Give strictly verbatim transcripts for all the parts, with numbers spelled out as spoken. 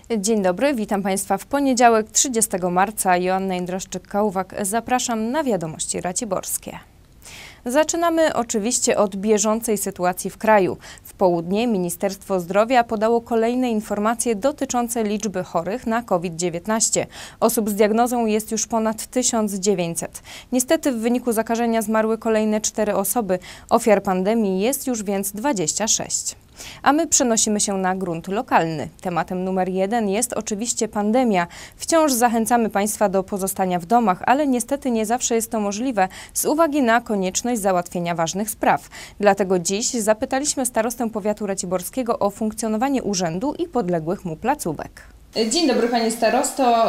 Dzień dobry, witam Państwa w poniedziałek trzydziestego marca. Joanna Jędraszczyk-Kałwak, zapraszam na wiadomości raciborskie. Zaczynamy oczywiście od bieżącej sytuacji w kraju. W południe Ministerstwo Zdrowia podało kolejne informacje dotyczące liczby chorych na COVID dziewiętnaście. Osób z diagnozą jest już ponad tysiąc dziewięćset. Niestety w wyniku zakażenia zmarły kolejne cztery osoby. Ofiar pandemii jest już więc dwadzieścia sześć. A my przenosimy się na grunt lokalny. Tematem numer jeden jest oczywiście pandemia. Wciąż zachęcamy Państwa do pozostania w domach, ale niestety nie zawsze jest to możliwe z uwagi na konieczność załatwienia ważnych spraw. Dlatego dziś zapytaliśmy starostę powiatu raciborskiego o funkcjonowanie urzędu i podległych mu placówek. Dzień dobry Panie Starosto.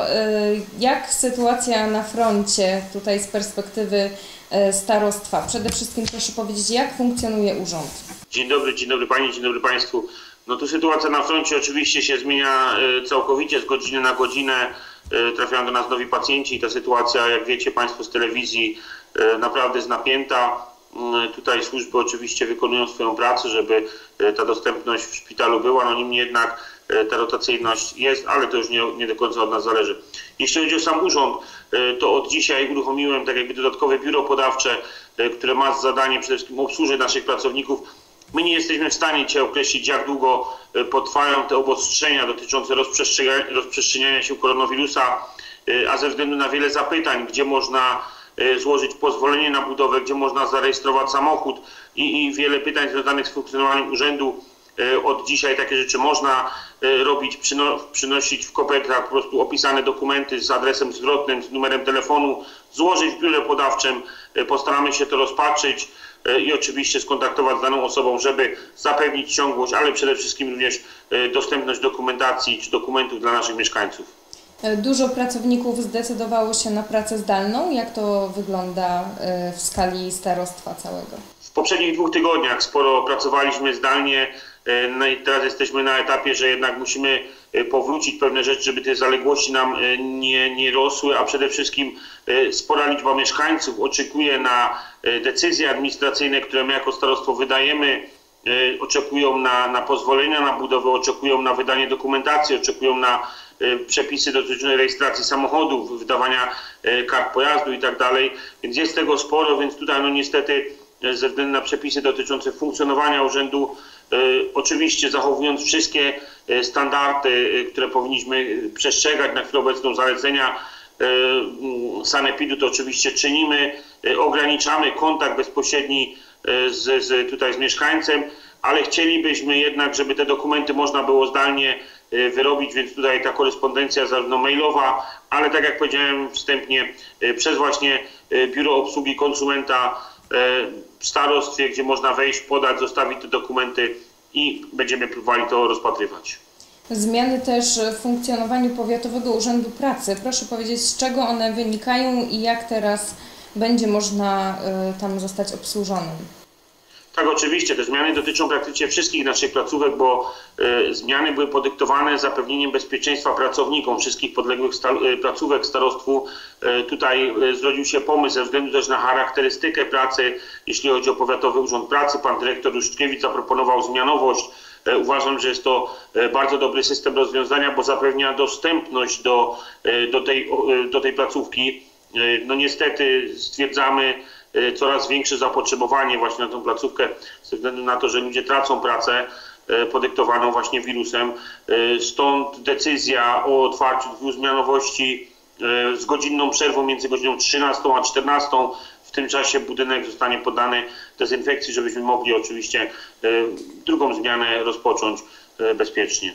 Jak sytuacja na froncie tutaj z perspektywy starostwa? Przede wszystkim proszę powiedzieć, jak funkcjonuje urząd? Dzień dobry, dzień dobry Pani, dzień dobry Państwu. No tu sytuacja na froncie oczywiście się zmienia całkowicie, z godziny na godzinę trafiają do nas nowi pacjenci i ta sytuacja, jak wiecie Państwo z telewizji, naprawdę jest napięta. Tutaj służby oczywiście wykonują swoją pracę, żeby ta dostępność w szpitalu była, no niemniej jednak ta rotacyjność jest, ale to już nie, nie do końca od nas zależy. Jeśli chodzi o sam urząd, to od dzisiaj uruchomiłem tak jakby dodatkowe biuro podawcze, które ma za zadanie przede wszystkim obsłużyć naszych pracowników. My nie jesteśmy w stanie dzisiaj określić, jak długo potrwają te obostrzenia dotyczące rozprzestrzeniania, rozprzestrzeniania się koronawirusa, a ze względu na wiele zapytań, gdzie można złożyć pozwolenie na budowę, gdzie można zarejestrować samochód i, i wiele pytań związanych z funkcjonowaniem urzędu. Od dzisiaj takie rzeczy można robić, przyno, przynosić w kopertach po prostu opisane dokumenty z adresem zwrotnym, z numerem telefonu, złożyć w biurze podawczym, postaramy się to rozpatrzyć i oczywiście skontaktować z daną osobą, żeby zapewnić ciągłość, ale przede wszystkim również dostępność dokumentacji czy dokumentów dla naszych mieszkańców. Dużo pracowników zdecydowało się na pracę zdalną. Jak to wygląda w skali starostwa całego? W poprzednich dwóch tygodniach sporo pracowaliśmy zdalnie. No i teraz jesteśmy na etapie, że jednak musimy powrócić pewne rzeczy, żeby te zaległości nam nie, nie rosły, a przede wszystkim spora liczba mieszkańców oczekuje na decyzje administracyjne, które my jako starostwo wydajemy. Oczekują na, na pozwolenia na budowę, oczekują na wydanie dokumentacji, oczekują na przepisy dotyczące rejestracji samochodów, wydawania kart pojazdu i tak dalej. Więc jest tego sporo, więc tutaj no niestety ze względu na przepisy dotyczące funkcjonowania urzędu, oczywiście zachowując wszystkie standardy, które powinniśmy przestrzegać na chwilę obecną, zalecenia sanepidu, to oczywiście czynimy, ograniczamy kontakt bezpośredni z, z, tutaj z mieszkańcem, ale chcielibyśmy jednak, żeby te dokumenty można było zdalnie wyrobić, więc tutaj ta korespondencja zarówno mailowa, ale tak jak powiedziałem wstępnie, przez właśnie Biuro Obsługi Konsumenta w starostwie, gdzie można wejść, podać, zostawić te dokumenty i będziemy próbowali to rozpatrywać. Zmiany też w funkcjonowaniu Powiatowego Urzędu Pracy. Proszę powiedzieć, z czego one wynikają i jak teraz będzie można tam zostać obsłużonym? Tak, oczywiście. Te zmiany dotyczą praktycznie wszystkich naszych placówek, bo y, zmiany były podyktowane zapewnieniem bezpieczeństwa pracownikom wszystkich podległych sta y, placówek starostwu. Y, tutaj y, zrodził się pomysł ze względu też na charakterystykę pracy, jeśli chodzi o Powiatowy Urząd Pracy. Pan dyrektor Ruszczkiewicz zaproponował zmianowość. Y, uważam, że jest to y, bardzo dobry system rozwiązania, bo zapewnia dostępność do, y, do, tej, y, do tej placówki. Y, no niestety stwierdzamy coraz większe zapotrzebowanie właśnie na tą placówkę ze względu na to, że ludzie tracą pracę podyktowaną właśnie wirusem. Stąd decyzja o otwarciu dwuzmianowości z godzinną przerwą między godziną trzynastą a czternastą. W tym czasie budynek zostanie poddany dezynfekcji, żebyśmy mogli oczywiście drugą zmianę rozpocząć bezpiecznie.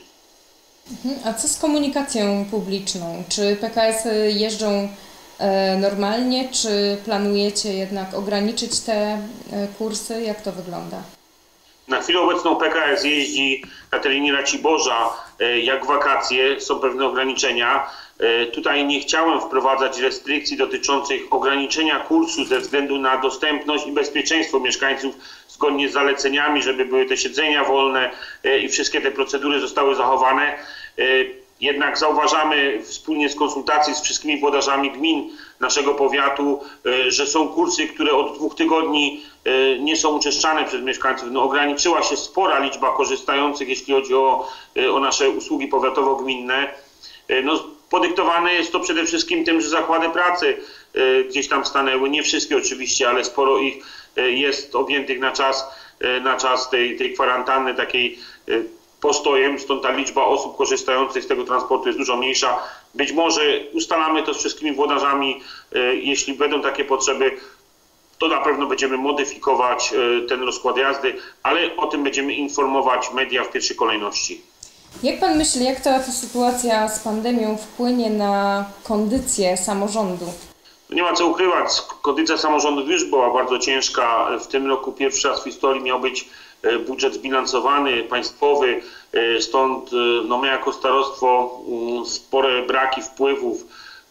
A co z komunikacją publiczną? Czy P K S jeżdżą normalnie, czy planujecie jednak ograniczyć te kursy? Jak to wygląda? Na chwilę obecną P K S jeździ na terenie Raciborza jak wakacje, są pewne ograniczenia. Tutaj nie chciałem wprowadzać restrykcji dotyczących ograniczenia kursu ze względu na dostępność i bezpieczeństwo mieszkańców zgodnie z zaleceniami, żeby były te siedzenia wolne i wszystkie te procedury zostały zachowane. Jednak zauważamy wspólnie z konsultacji z wszystkimi włodarzami gmin naszego powiatu, że są kursy, które od dwóch tygodni nie są uczęszczane przez mieszkańców. No, ograniczyła się spora liczba korzystających, jeśli chodzi o, o nasze usługi powiatowo-gminne. No, podyktowane jest to przede wszystkim tym, że zakłady pracy gdzieś tam stanęły. Nie wszystkie oczywiście, ale sporo ich jest objętych na czas, na czas tej, tej kwarantanny takiej postojem, stąd ta liczba osób korzystających z tego transportu jest dużo mniejsza. Być może ustalamy to z wszystkimi włodarzami, jeśli będą takie potrzeby, to na pewno będziemy modyfikować ten rozkład jazdy, ale o tym będziemy informować media w pierwszej kolejności. Jak pan myśli, jak cała ta sytuacja z pandemią wpłynie na kondycję samorządu? Nie ma co ukrywać, kondycja samorządów już była bardzo ciężka. W tym roku pierwszy raz w historii miał być budżet zbilansowany, państwowy, stąd no my jako starostwo spore braki wpływów.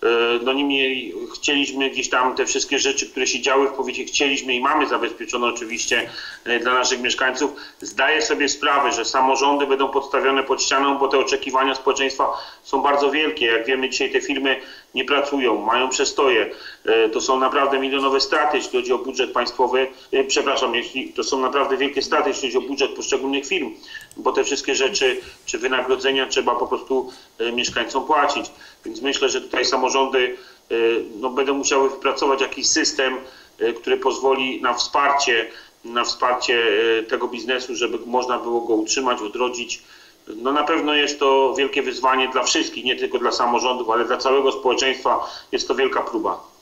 No niemniej chcieliśmy gdzieś tam te wszystkie rzeczy, które się działy w powiecie, chcieliśmy i mamy zabezpieczone oczywiście dla naszych mieszkańców. Zdaję sobie sprawę, że samorządy będą podstawione pod ścianą, bo te oczekiwania społeczeństwa są bardzo wielkie. Jak wiemy, dzisiaj te firmy nie pracują, mają przestoje. To są naprawdę milionowe straty, jeśli chodzi o budżet państwowy. Przepraszam, jeśli to są naprawdę wielkie straty, jeśli chodzi o budżet poszczególnych firm, bo te wszystkie rzeczy czy wynagrodzenia trzeba po prostu mieszkańcom płacić. Więc myślę, że tutaj samorządy no, będą musiały wypracować jakiś system, który pozwoli na wsparcie, na wsparcie tego biznesu, żeby można było go utrzymać, odrodzić. No na pewno jest to wielkie wyzwanie dla wszystkich, nie tylko dla samorządów, ale dla całego społeczeństwa. Jest to wielka próba.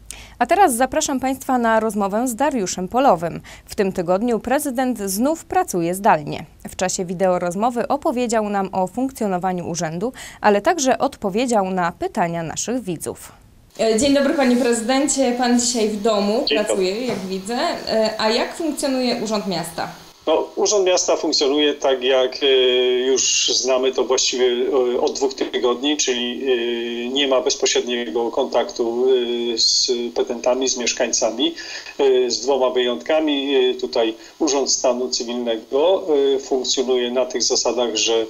A teraz zapraszam Państwa na rozmowę z Dariuszem Polowym. W tym tygodniu prezydent znów pracuje zdalnie. W czasie wideorozmowy opowiedział nam o funkcjonowaniu urzędu, ale także odpowiedział na pytania naszych widzów. Dzień dobry Panie Prezydencie, Pan dzisiaj w domu Dzień pracuje, dobry. jak widzę. A jak funkcjonuje Urząd Miasta? No, Urząd Miasta funkcjonuje tak, jak już znamy to właściwie od dwóch tygodni, czyli nie ma bezpośredniego kontaktu z petentami, z mieszkańcami, z dwoma wyjątkami. Tutaj Urząd Stanu Cywilnego funkcjonuje na tych zasadach, że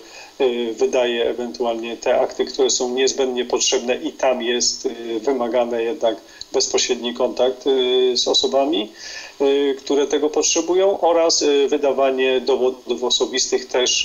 wydaje ewentualnie te akty, które są niezbędnie potrzebne i tam jest wymagany jednak bezpośredni kontakt z osobami, które tego potrzebują, oraz wydawanie dowodów osobistych też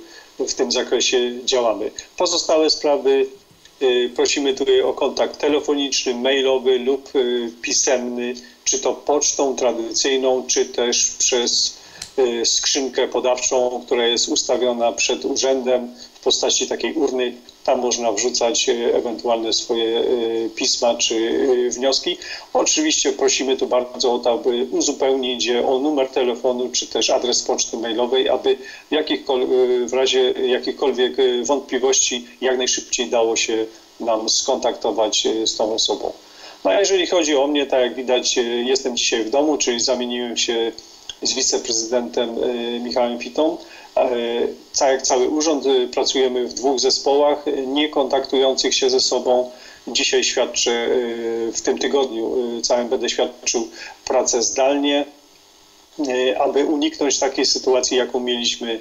w tym zakresie działamy. Pozostałe sprawy prosimy tutaj o kontakt telefoniczny, mailowy lub pisemny, czy to pocztą tradycyjną, czy też przez skrzynkę podawczą, która jest ustawiona przed urzędem w postaci takiej urny. Tam można wrzucać ewentualne swoje pisma czy wnioski. Oczywiście prosimy tu bardzo o to, aby uzupełnić je o numer telefonu czy też adres poczty mailowej, aby w razie jakichkolwiek wątpliwości jak najszybciej dało się nam skontaktować z tą osobą. No a jeżeli chodzi o mnie, tak jak widać, jestem dzisiaj w domu, czyli zamieniłem się z wiceprezydentem Michałem Fitą. Tak jak cały urząd, pracujemy w dwóch zespołach, nie kontaktujących się ze sobą. Dzisiaj świadczę, w tym tygodniu całym będę świadczył pracę zdalnie, aby uniknąć takiej sytuacji, jaką mieliśmy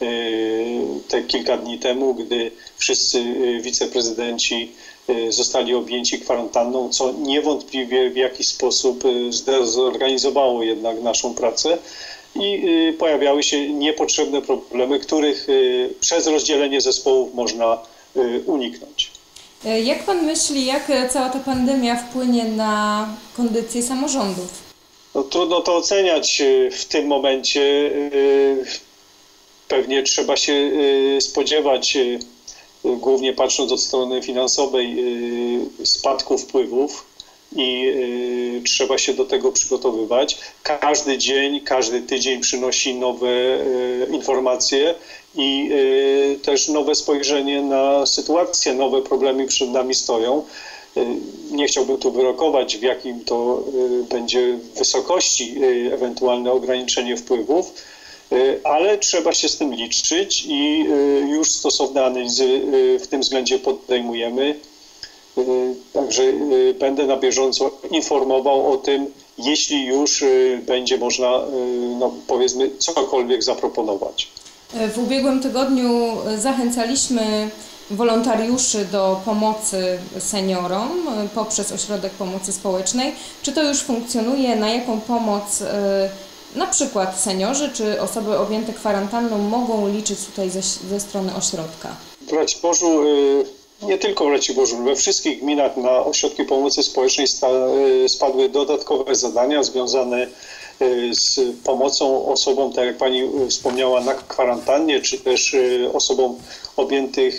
te kilka dni temu, gdy wszyscy wiceprezydenci zostali objęci kwarantanną, co niewątpliwie w jakiś sposób zdezorganizowało jednak naszą pracę i pojawiały się niepotrzebne problemy, których przez rozdzielenie zespołów można uniknąć. Jak Pan myśli, jak cała ta pandemia wpłynie na kondycję samorządów? No, trudno to oceniać w tym momencie. Pewnie trzeba się spodziewać, głównie patrząc od strony finansowej, spadku wpływów i trzeba się do tego przygotowywać. Każdy dzień, każdy tydzień przynosi nowe informacje i też nowe spojrzenie na sytuację, nowe problemy przed nami stoją. Nie chciałbym tu wyrokować, w jakim to będzie wysokości ewentualne ograniczenie wpływów, ale trzeba się z tym liczyć i już stosowne analizy w tym względzie podejmujemy. Także będę na bieżąco informował o tym, jeśli już będzie można, no powiedzmy, cokolwiek zaproponować. W ubiegłym tygodniu zachęcaliśmy wolontariuszy do pomocy seniorom poprzez Ośrodek Pomocy Społecznej. Czy to już funkcjonuje? Na jaką pomoc na przykład seniorzy czy osoby objęte kwarantanną mogą liczyć tutaj ze, ze strony ośrodka? W Raciborzu, nie tylko w Raciborzu, we wszystkich gminach na Ośrodki Pomocy Społecznej spadły dodatkowe zadania związane z pomocą osobom, tak jak Pani wspomniała, na kwarantannie, czy też osobom objętych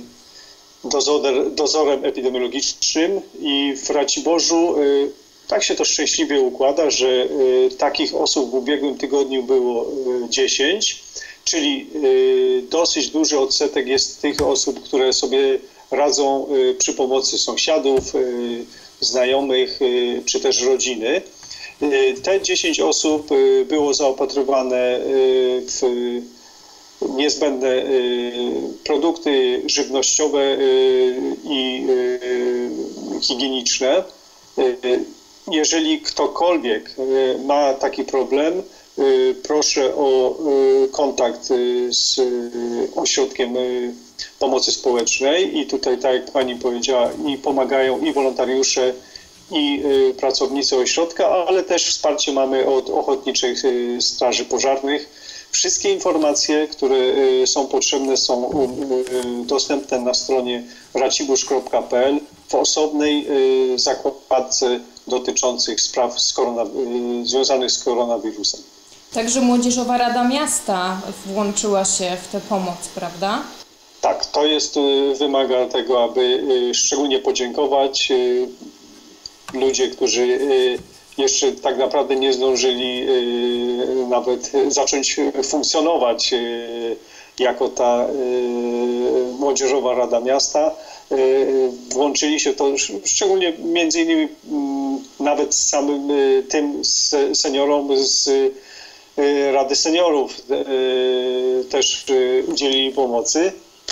dozor, dozorem epidemiologicznym. I w Raciborzu tak się to szczęśliwie układa, że takich osób w ubiegłym tygodniu było dziesięć, czyli dosyć duży odsetek jest tych osób, które sobie radzą przy pomocy sąsiadów, znajomych, czy też rodziny. Te dziesięć osób było zaopatrywane w niezbędne produkty żywnościowe i higieniczne. Jeżeli ktokolwiek ma taki problem, proszę o kontakt z Ośrodkiem Pomocy Społecznej i tutaj, tak jak Pani powiedziała, i pomagają i wolontariusze, i pracownicy ośrodka, ale też wsparcie mamy od ochotniczych straży pożarnych. Wszystkie informacje, które są potrzebne, są dostępne na stronie raciborz kropka p l w osobnej zakładce dotyczących spraw z związanych z koronawirusem. Także Młodzieżowa Rada Miasta włączyła się w tę pomoc, prawda? Tak, to jest, wymaga tego, aby szczególnie podziękować. Ludzie, którzy jeszcze tak naprawdę nie zdążyli nawet zacząć funkcjonować jako ta Młodzieżowa Rada Miasta, włączyli się to szczególnie między innymi nawet z samym tym seniorom z Rady Seniorów też udzielili pomocy.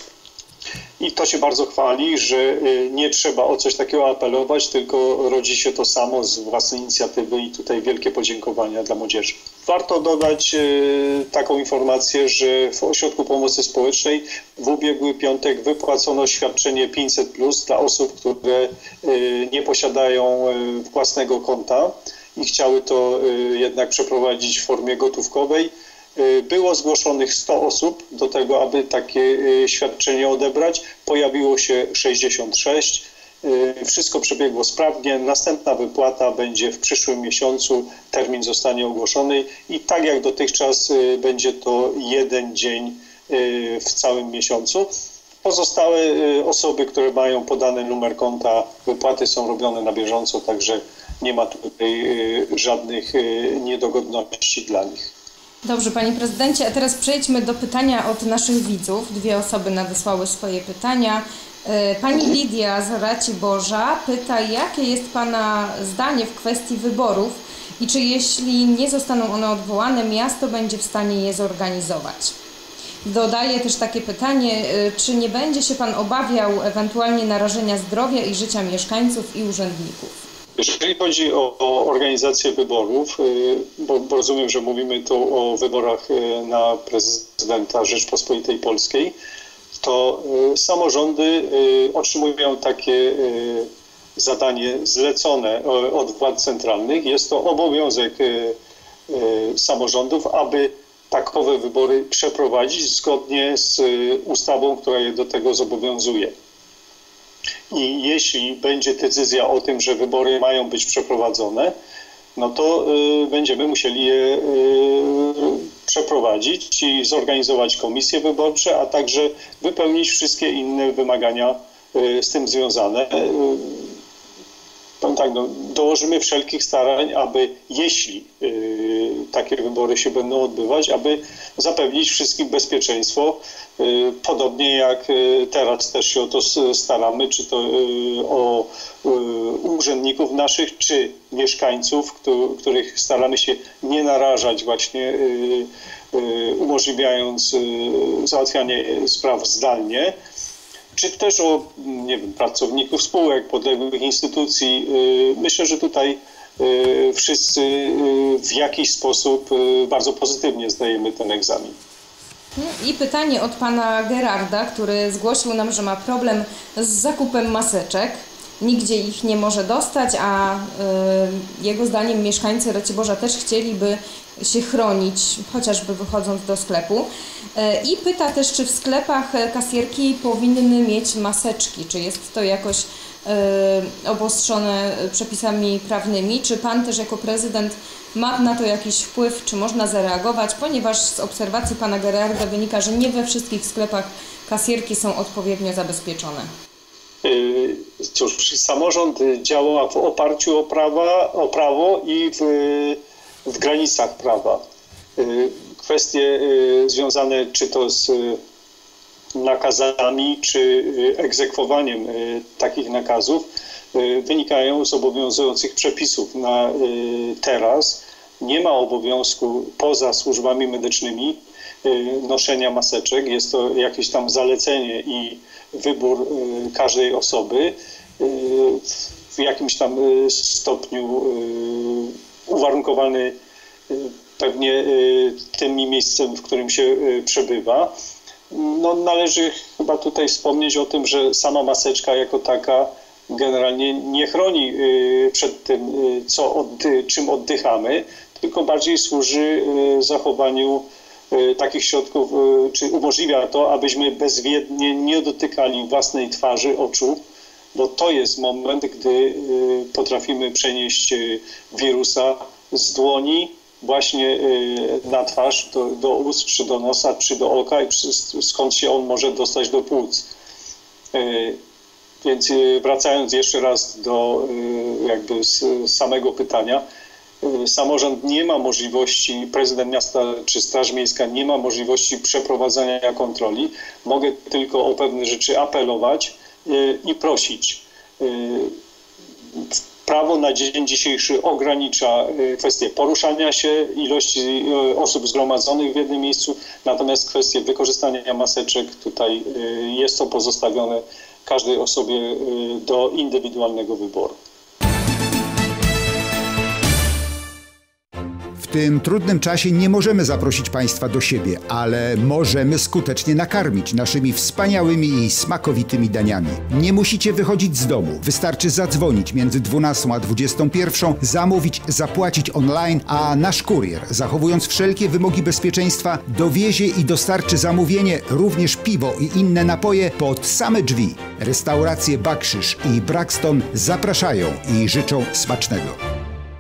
I to się bardzo chwali, że nie trzeba o coś takiego apelować, tylko rodzi się to samo z własnej inicjatywy i tutaj wielkie podziękowania dla młodzieży. Warto dodać taką informację, że w Ośrodku Pomocy Społecznej w ubiegły piątek wypłacono świadczenie pięćset plus dla osób, które nie posiadają własnego konta i chciały to jednak przeprowadzić w formie gotówkowej. Było zgłoszonych sto osób do tego, aby takie świadczenie odebrać. Pojawiło się sześćdziesiąt sześć. Wszystko przebiegło sprawnie. Następna wypłata będzie w przyszłym miesiącu. Termin zostanie ogłoszony i tak jak dotychczas będzie to jeden dzień w całym miesiącu. Pozostałe osoby, które mają podany numer konta, wypłaty są robione na bieżąco, także nie ma tutaj żadnych niedogodności dla nich. Dobrze, Panie Prezydencie, a teraz przejdźmy do pytania od naszych widzów. Dwie osoby nadesłały swoje pytania. Pani Lidia z Raciborza pyta, jakie jest Pana zdanie w kwestii wyborów i czy jeśli nie zostaną one odwołane, miasto będzie w stanie je zorganizować. Dodaję też takie pytanie, czy nie będzie się Pan obawiał ewentualnie narażenia zdrowia i życia mieszkańców i urzędników? Jeżeli chodzi o, o organizację wyborów, bo, bo rozumiem, że mówimy tu o wyborach na prezydenta Rzeczpospolitej Polskiej, to samorządy otrzymują takie zadanie zlecone od władz centralnych. Jest to obowiązek samorządów, aby takowe wybory przeprowadzić zgodnie z ustawą, która je do tego zobowiązuje. I jeśli będzie decyzja o tym, że wybory mają być przeprowadzone, no to y, będziemy musieli je y, przeprowadzić i zorganizować komisje wyborcze, a także wypełnić wszystkie inne wymagania y, z tym związane. Y, tak, no, dołożymy wszelkich starań, aby jeśli y, takie wybory się będą odbywać, aby zapewnić wszystkim bezpieczeństwo, y, podobnie jak y, teraz też się o to staramy, czy to y, o y, urzędników naszych, czy mieszkańców, któ których staramy się nie narażać właśnie y, y, umożliwiając y, załatwianie spraw zdalnie, czy też o, nie wiem, pracowników spółek, podległych instytucji. Myślę, że tutaj wszyscy w jakiś sposób bardzo pozytywnie zdajemy ten egzamin. I pytanie od pana Gerarda, który zgłosił nam, że ma problem z zakupem maseczek. Nigdzie ich nie może dostać, a y, jego zdaniem mieszkańcy Raciborza też chcieliby się chronić, chociażby wychodząc do sklepu. Y, I pyta też, czy w sklepach kasjerki powinny mieć maseczki, czy jest to jakoś y, obostrzone przepisami prawnymi, czy pan też jako prezydent ma na to jakiś wpływ, czy można zareagować, ponieważ z obserwacji pana Gerarda wynika, że nie we wszystkich sklepach kasjerki są odpowiednio zabezpieczone. Cóż, samorząd działa w oparciu o, prawa, o prawo i w, w granicach prawa. Kwestie związane czy to z nakazami, czy egzekwowaniem takich nakazów wynikają z obowiązujących przepisów. Na teraz nie ma obowiązku poza służbami medycznymi noszenia maseczek. Jest to jakieś tam zalecenie i wybór każdej osoby w jakimś tam stopniu uwarunkowany pewnie tym miejscem, w którym się przebywa. No, należy chyba tutaj wspomnieć o tym, że sama maseczka jako taka generalnie nie chroni przed tym, co oddy- czym oddychamy, tylko bardziej służy zachowaniu takich środków, czy umożliwia to, abyśmy bezwiednie nie dotykali własnej twarzy, oczu, bo to jest moment, gdy potrafimy przenieść wirusa z dłoni właśnie na twarz, do, do ust, czy do nosa, czy do oka i skąd się on może dostać do płuc. Więc wracając jeszcze raz do jakby samego pytania, samorząd nie ma możliwości, prezydent miasta czy Straż Miejska nie ma możliwości przeprowadzania kontroli. Mogę tylko o pewne rzeczy apelować i prosić. Prawo na dzień dzisiejszy ogranicza kwestię poruszania się, ilości osób zgromadzonych w jednym miejscu, natomiast kwestie wykorzystania maseczek tutaj jest to pozostawione każdej osobie do indywidualnego wyboru. W tym trudnym czasie nie możemy zaprosić Państwa do siebie, ale możemy skutecznie nakarmić naszymi wspaniałymi i smakowitymi daniami. Nie musicie wychodzić z domu, wystarczy zadzwonić między dwunastą a dwudziestą pierwszą, zamówić, zapłacić online, a nasz kurier, zachowując wszelkie wymogi bezpieczeństwa, dowiezie i dostarczy zamówienie, również piwo i inne napoje pod same drzwi. Restauracje Bakrzyż i Braxton zapraszają i życzą smacznego.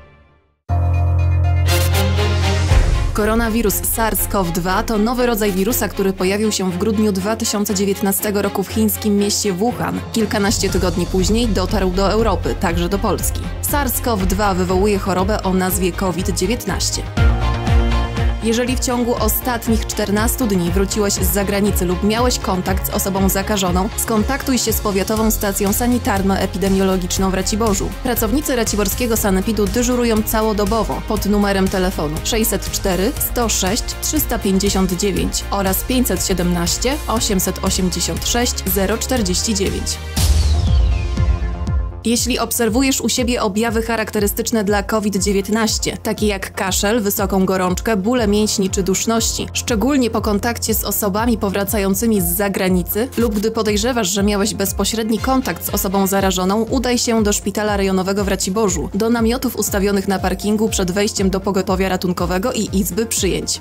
Koronawirus SARS-CoV dwa to nowy rodzaj wirusa, który pojawił się w grudniu dwa tysiące dziewiętnastego roku w chińskim mieście Wuhan. Kilkanaście tygodni później dotarł do Europy, także do Polski. SARS-CoV dwa wywołuje chorobę o nazwie COVID dziewiętnaście. Jeżeli w ciągu ostatnich czternastu dni wróciłeś z zagranicy lub miałeś kontakt z osobą zakażoną, skontaktuj się z powiatową stacją sanitarno-epidemiologiczną w Raciborzu. Pracownicy raciborskiego sanepidu dyżurują całodobowo pod numerem telefonu sześćset cztery sto sześć trzysta pięćdziesiąt dziewięć oraz pięćset siedemnaście osiemset osiemdziesiąt sześć zero czterdzieści dziewięć. Jeśli obserwujesz u siebie objawy charakterystyczne dla COVID dziewiętnaście, takie jak kaszel, wysoką gorączkę, bóle mięśni czy duszności, szczególnie po kontakcie z osobami powracającymi z zagranicy lub gdy podejrzewasz, że miałeś bezpośredni kontakt z osobą zarażoną, udaj się do szpitala rejonowego w Raciborzu, do namiotów ustawionych na parkingu przed wejściem do pogotowia ratunkowego i izby przyjęć.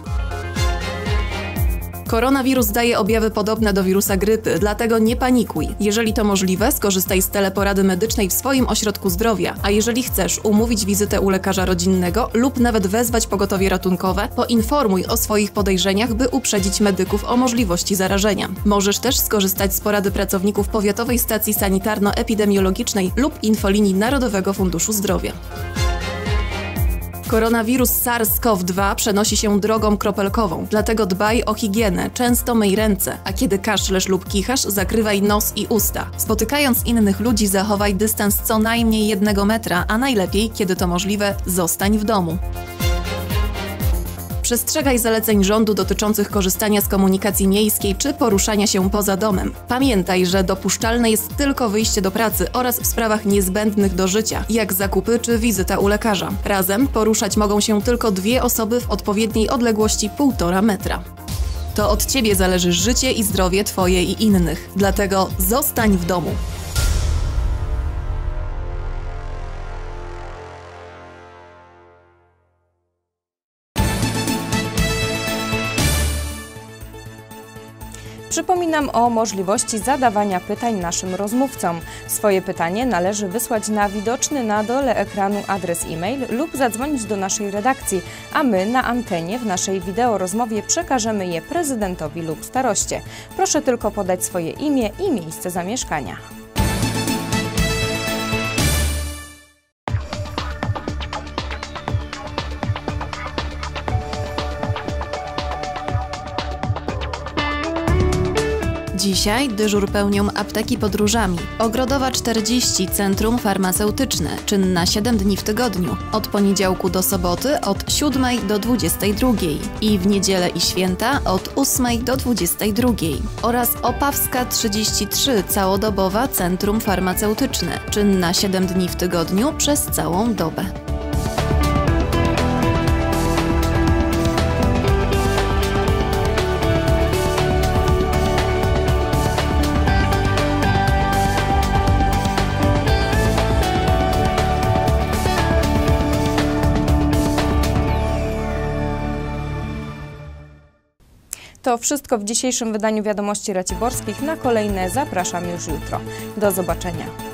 Koronawirus daje objawy podobne do wirusa grypy, dlatego nie panikuj. Jeżeli to możliwe, skorzystaj z teleporady medycznej w swoim ośrodku zdrowia, a jeżeli chcesz umówić wizytę u lekarza rodzinnego lub nawet wezwać pogotowie ratunkowe, poinformuj o swoich podejrzeniach, by uprzedzić medyków o możliwości zarażenia. Możesz też skorzystać z porady pracowników Powiatowej Stacji Sanitarno-Epidemiologicznej lub infolinii Narodowego Funduszu Zdrowia. Koronawirus SARS-CoV dwa przenosi się drogą kropelkową, dlatego dbaj o higienę, często myj ręce, a kiedy kaszlesz lub kichasz, zakrywaj nos i usta. Spotykając innych ludzi, zachowaj dystans co najmniej jednego metra, a najlepiej, kiedy to możliwe, zostań w domu. Przestrzegaj zaleceń rządu dotyczących korzystania z komunikacji miejskiej czy poruszania się poza domem. Pamiętaj, że dopuszczalne jest tylko wyjście do pracy oraz w sprawach niezbędnych do życia, jak zakupy czy wizyta u lekarza. Razem poruszać mogą się tylko dwie osoby w odpowiedniej odległości półtora metra. To od Ciebie zależy życie i zdrowie Twoje i innych. Dlatego zostań w domu. Przypominam o możliwości zadawania pytań naszym rozmówcom. Swoje pytanie należy wysłać na widoczny na dole ekranu adres e-mail lub zadzwonić do naszej redakcji, a my na antenie w naszej wideorozmowie przekażemy je prezydentowi lub staroście. Proszę tylko podać swoje imię i miejsce zamieszkania. Dzisiaj dyżur pełnią apteki pod Różami. Ogrodowa czterdzieści, Centrum Farmaceutyczne, czynna siedem dni w tygodniu, od poniedziałku do soboty od siódmej do dwudziestej drugiej i w niedzielę i święta od ósmej do dwudziestej drugiej. Oraz Opawska trzydzieści trzy, całodobowa Centrum Farmaceutyczne, czynna siedem dni w tygodniu przez całą dobę. To wszystko w dzisiejszym wydaniu Wiadomości Raciborskich. Na kolejne zapraszam już jutro. Do zobaczenia.